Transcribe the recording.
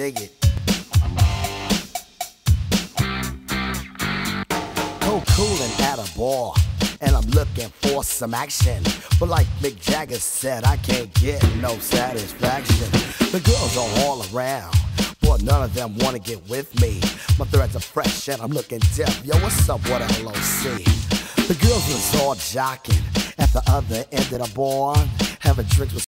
dig it. Coolin' at a bar, and I'm looking for some action. But like Mick Jagger said, I can't get no satisfaction. The girls are all around, but none of them wanna get with me. My threads are fresh and I'm looking deaf. Yo, what's up, what LOC? The girls was all jocking at the other end of the bar, having drinks with